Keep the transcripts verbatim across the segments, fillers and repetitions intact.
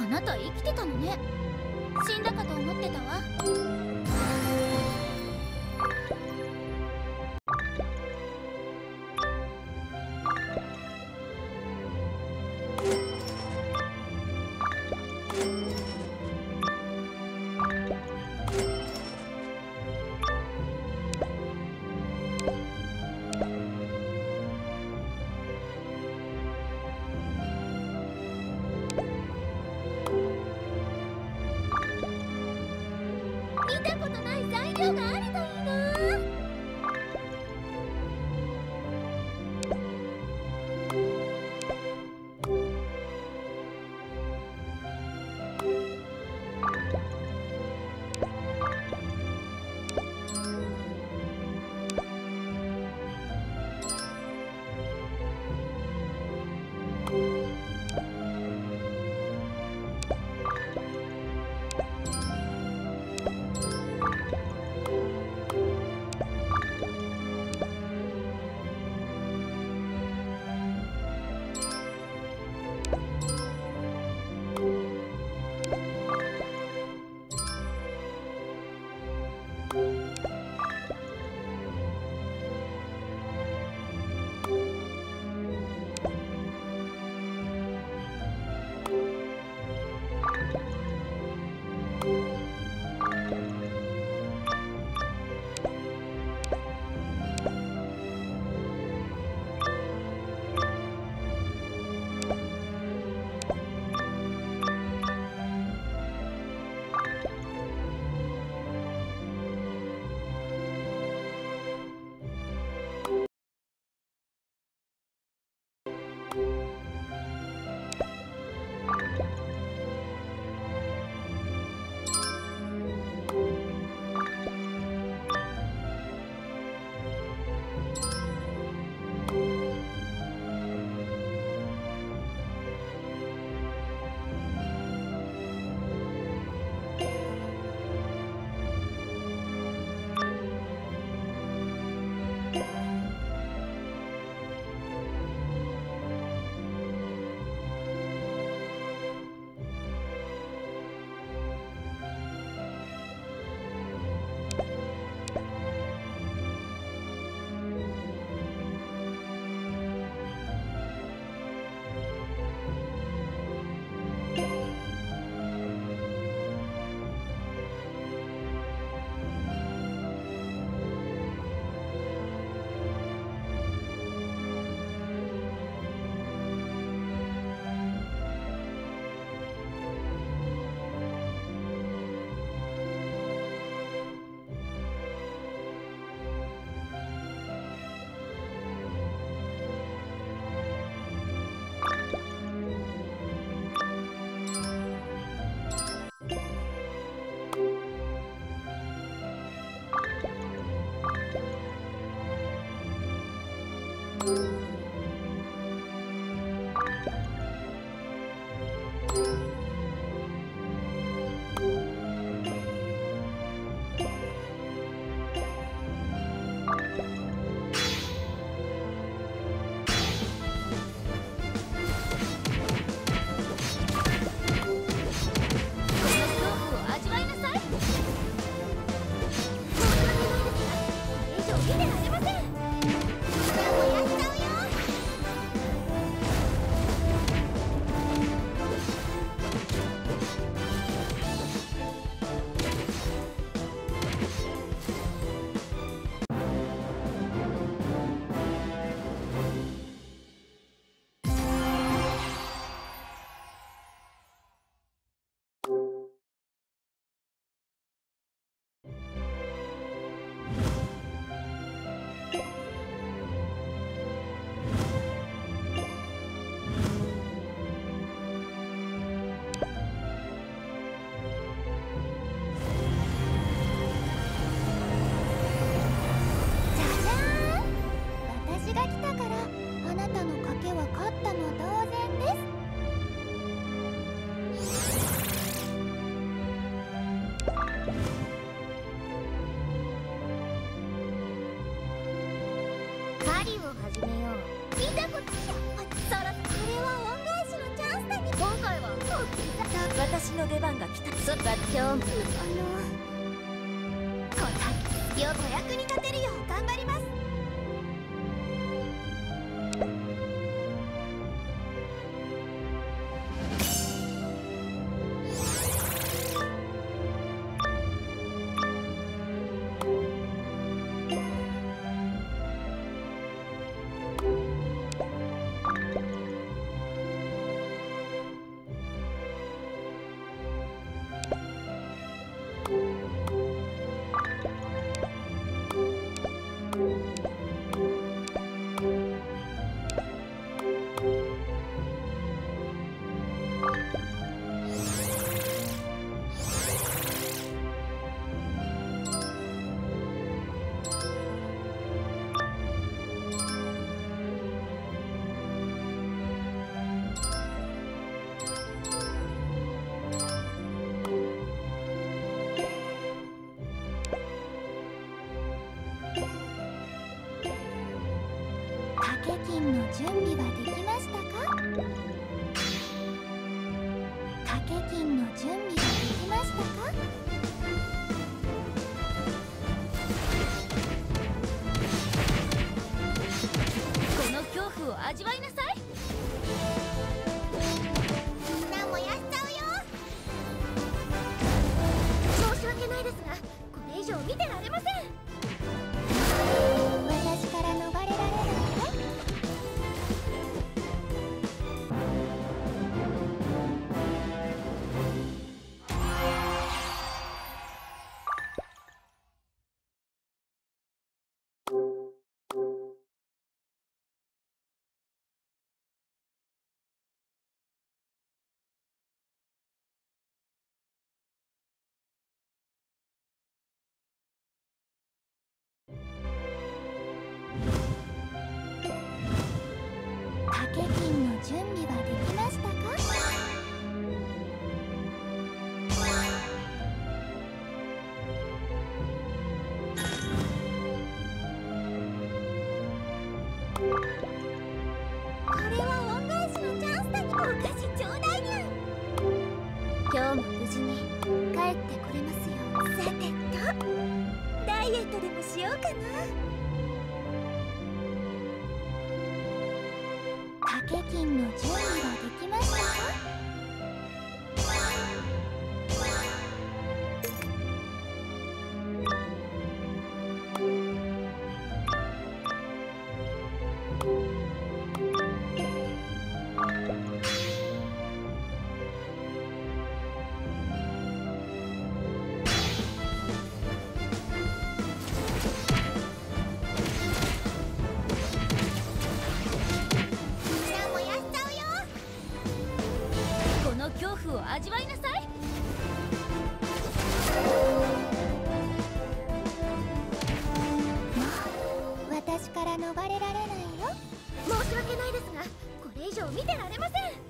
あなた生きてたのね。死んだかと思ってたわ。見たことない材料があるといいな。 私の出番が来た。そっか、今日もあのこよく役に立てるよう頑張ります。 掛け金の準備はできましたか？掛け金の準備はできましたか？ この恐怖を味わいなさい。みんな燃やしちゃうよ。申し訳ないですが、これ以上見てられません。 私から逃れられないね。掛け金の準備はできましたか？ これは恩返しのチャンスだ。お菓子ちょうだいにゃん。今日も無事に帰ってこれますよ。さてと、ダイエットでもしようかな。 掛け金の準備はできましたか？ 恐怖を味わいなさい。 もう私から逃れられないよ。 申し訳ないですが、これ以上見てられません。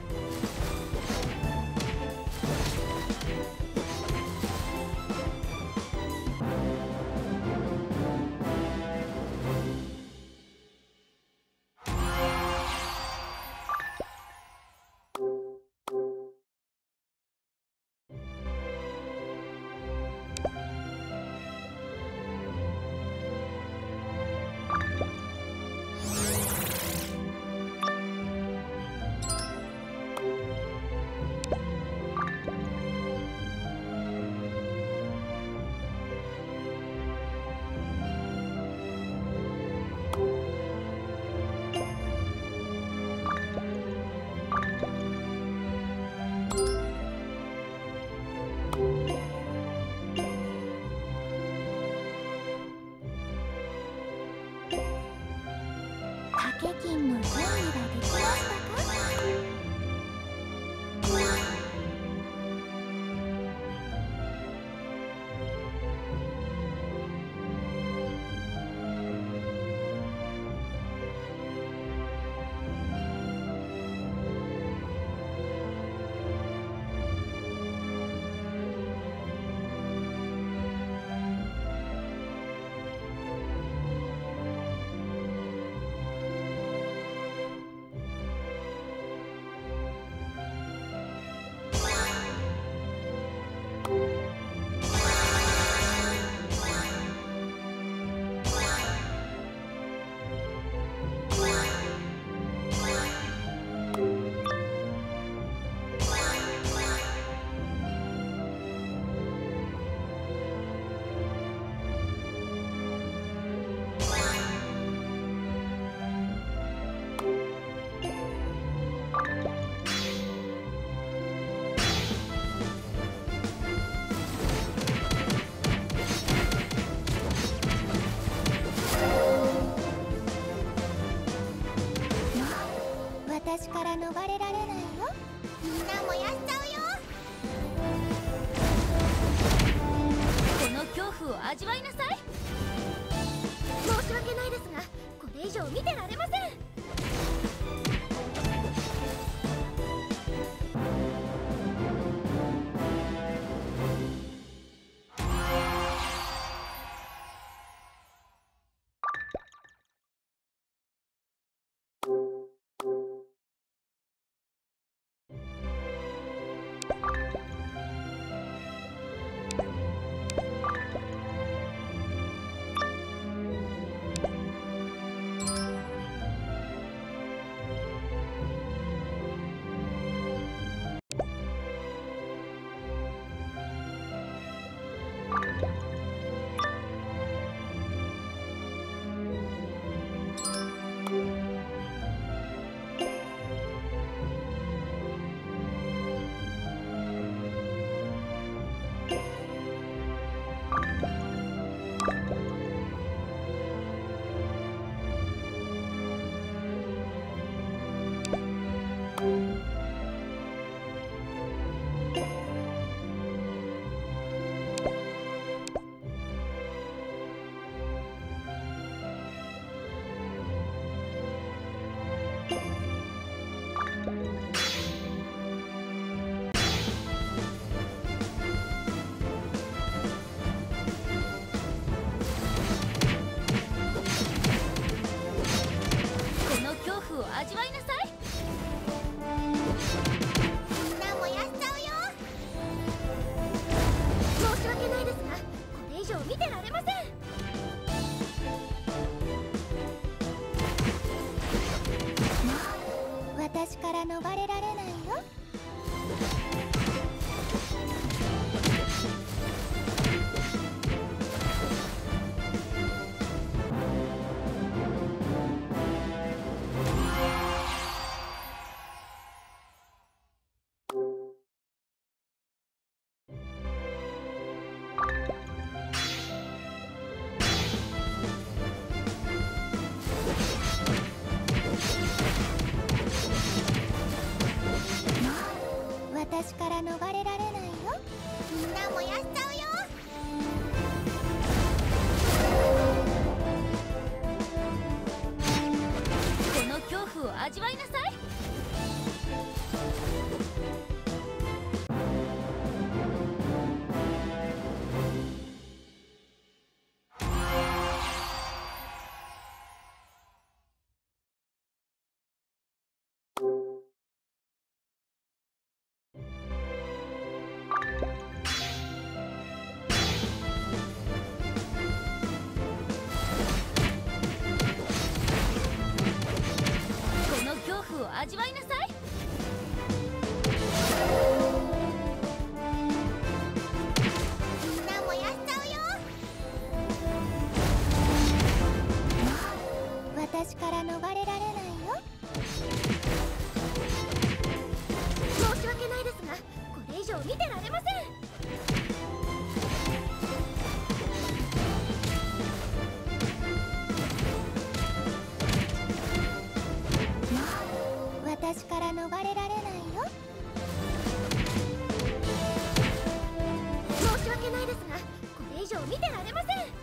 掛け金の準備はできましたか？ 私から逃れられないよ。みんな燃やしちゃうよ。 この恐怖を味わいなさい。 申し訳ないですが、これ以上見てられません。 味わいなさい。 みんな燃やしちゃうよ。申し訳ないですが、これ以上見てられません。もう私から逃れられないよ。私から逃れられないよ。みんな燃やしちゃうよ。 この恐怖を味わいなさい。味わいなさい。 みんな燃やしちゃうよ。もう私から逃れられないよ。申し訳ないですが、これ以上見てられません。私から逃れられないよ。申し訳ないですが、これ以上見てられません。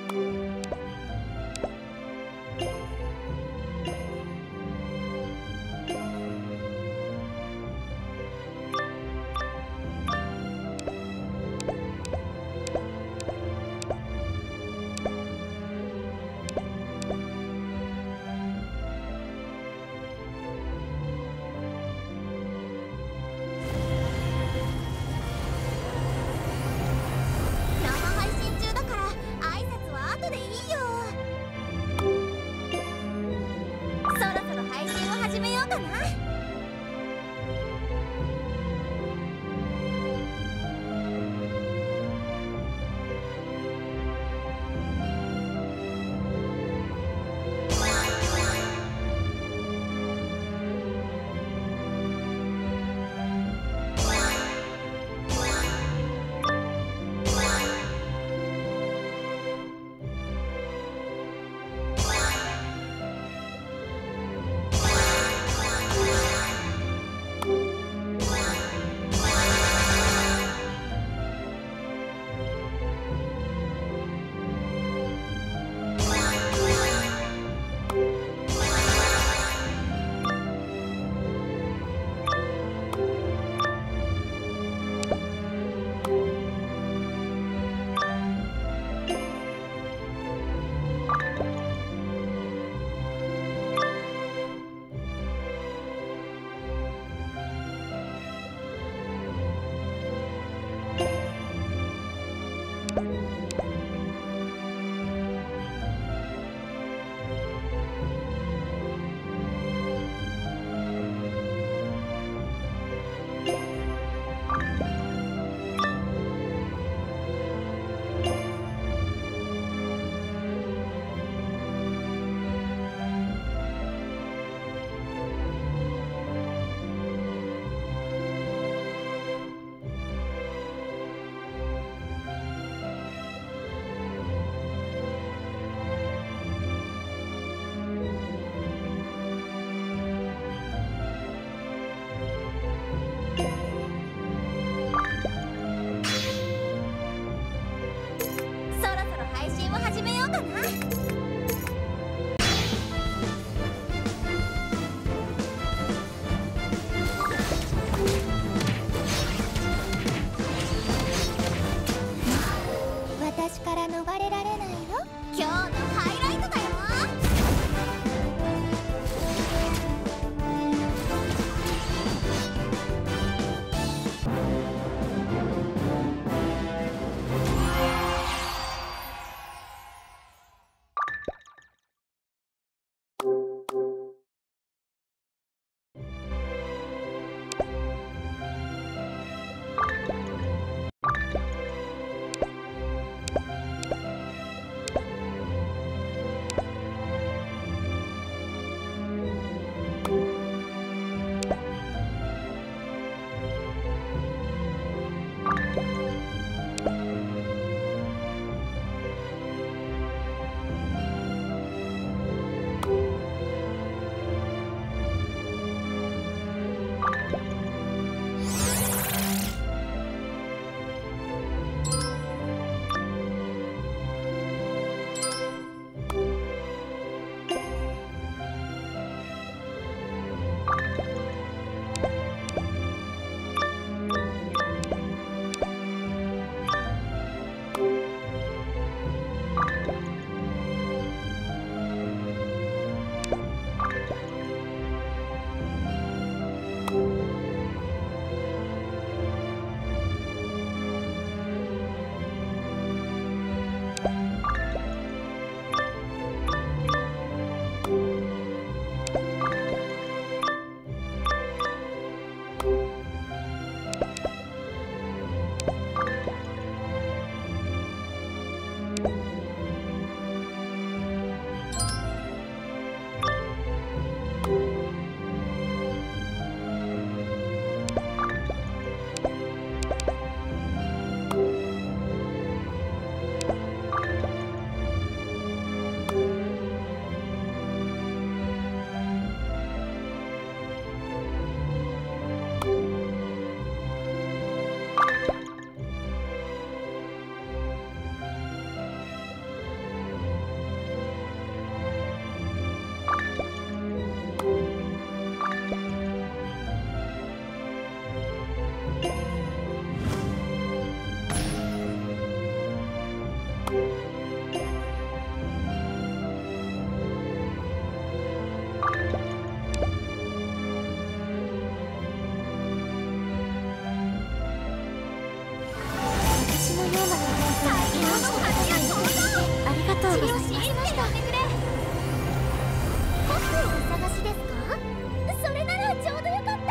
こ探しですか？それならちょうどよかった。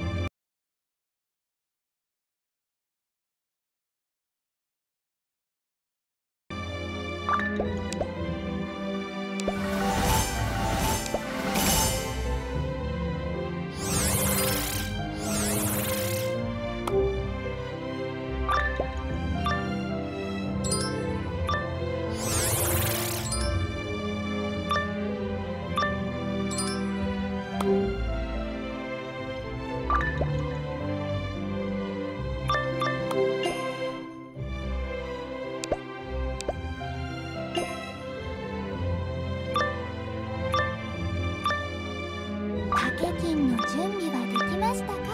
掛け金の準備はできましたか？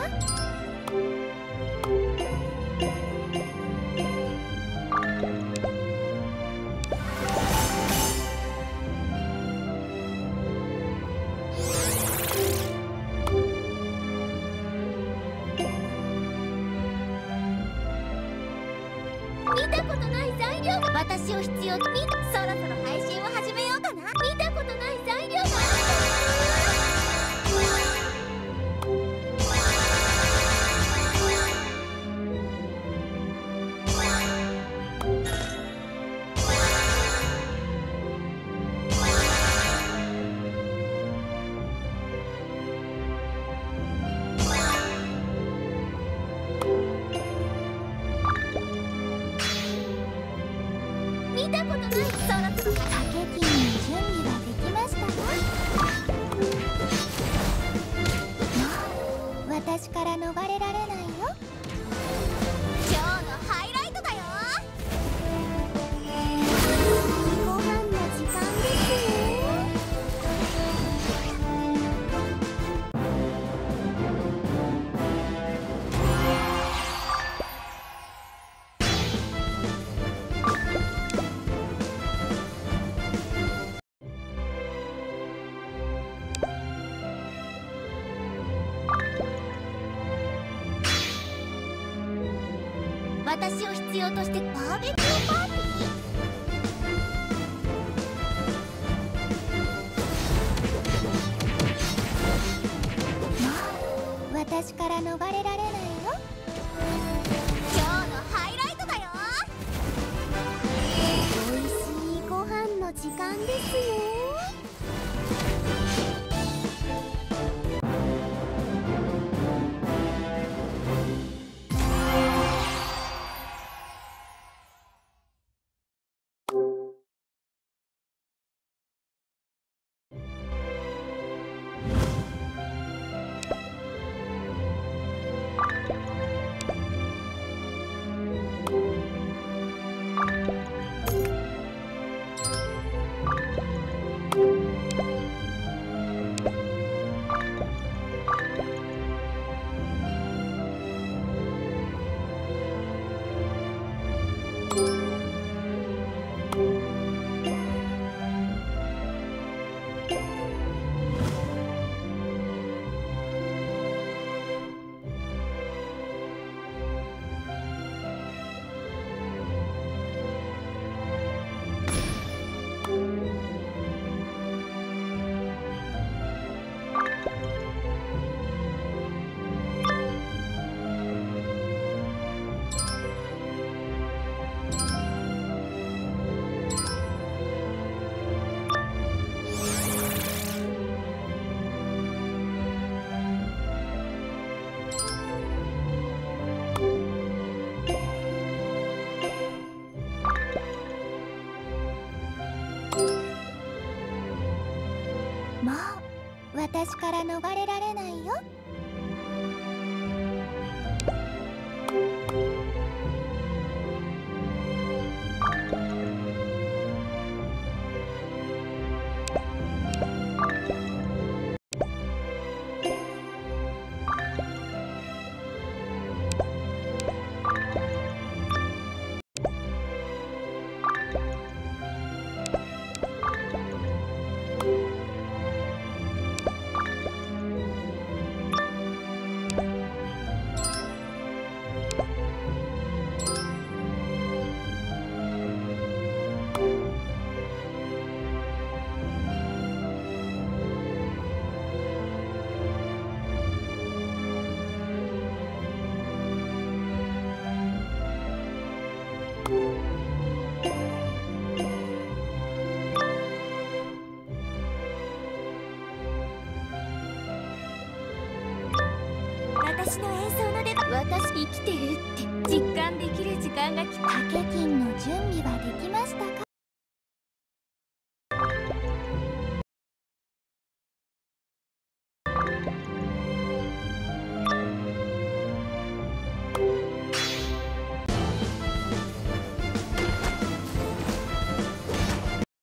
見たことない材料が私を必要に。そろそろ配信を始めようかな。見たことない材料が見たことない。そろそろ掛け金の準備はできましたか？もう私から逃れられないよ。今日のハイライトだよ。ご飯の時間ですよ。私を必要としてバーベキューパーティー？もう私から逃れられないよ。今日のハイライトだよ。おいしいご飯の時間ですよ。もう私から逃れられないよ。 私の演奏の出番。 私生きてるって実感できる時間が来た。 掛け金の準備は